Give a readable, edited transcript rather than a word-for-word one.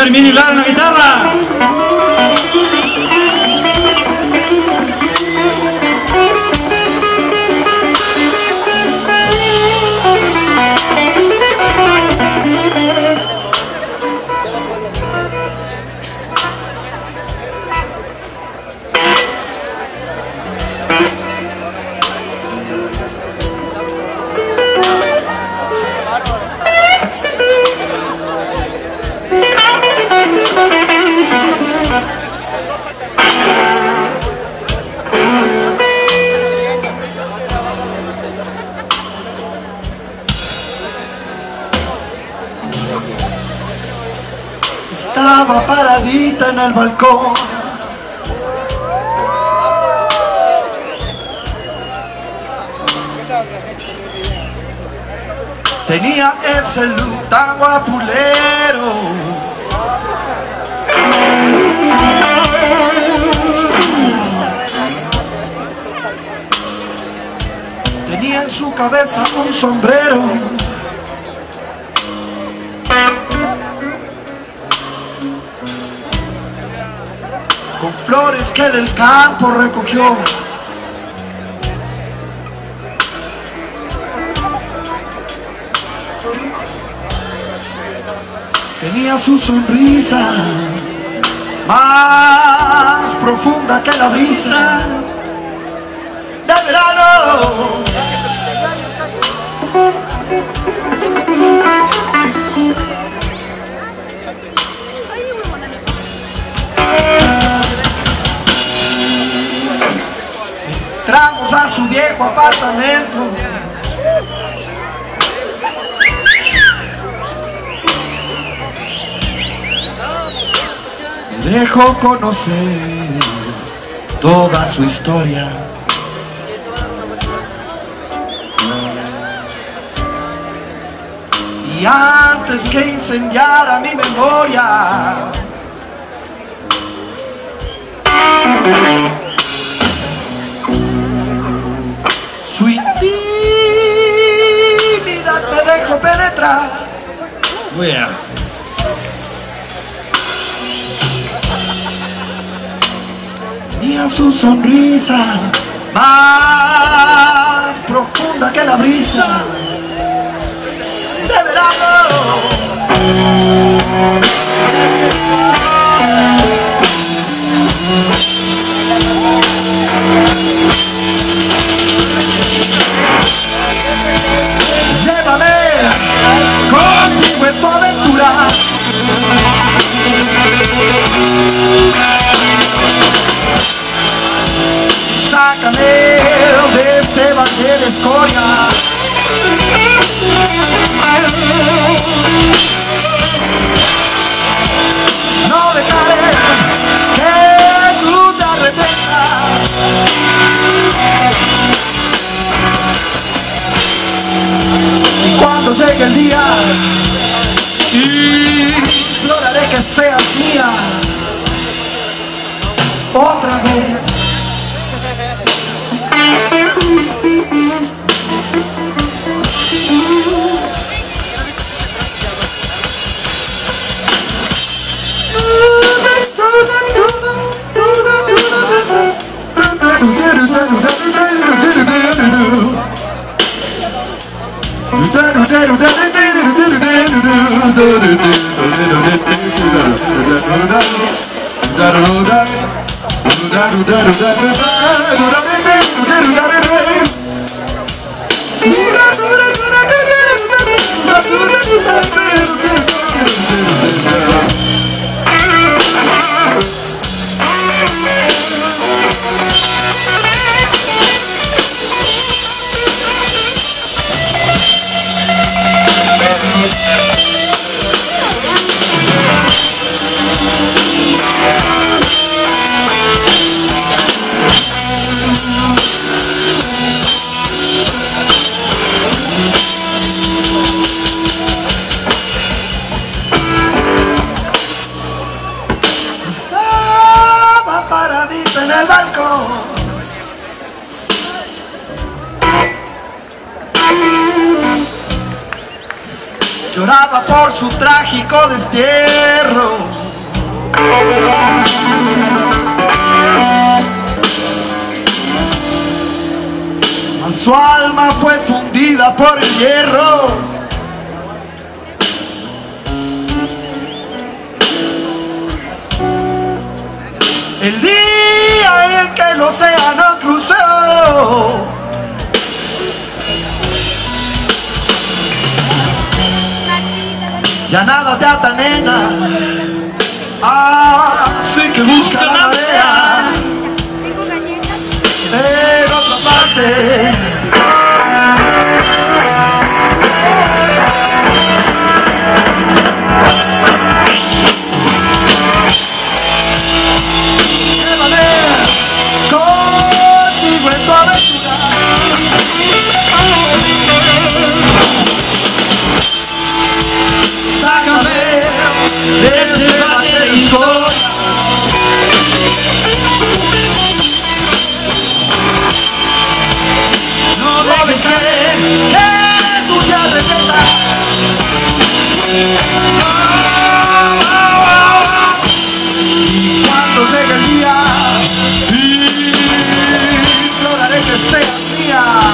el Mini Lara en la guitarra. Estaba paradita en el balcón, tenía ese look tan guapulero, tenía en su cabeza un sombrero, con flores que del campo recogió. Tenía su sonrisa más profunda que la brisa de verano. Entramos a su viejo apartamento, me dejó conocer toda su historia. Y antes que incendiara mi memoria, su intimidad me dejó penetrar. Tenía su sonrisa más profunda que la brisa de verano. Llévame contigo en tu aventura, sácame de este valle de escoria. No dejaré que tú te arrepientas. Y cuando llegue el día, imploraré que seas mía otra vez. En el balcón, lloraba por su trágico destierro. Su alma fue fundida por el hierro. El día en que el océano cruzó, ya nada te ata, nena, así que busca la marea en otra parte. Contigo en tu aventura, sácame de este valle de historia. No dejes que tú te arrepientas. Y cuando llegue el día, imploraré que seas mía.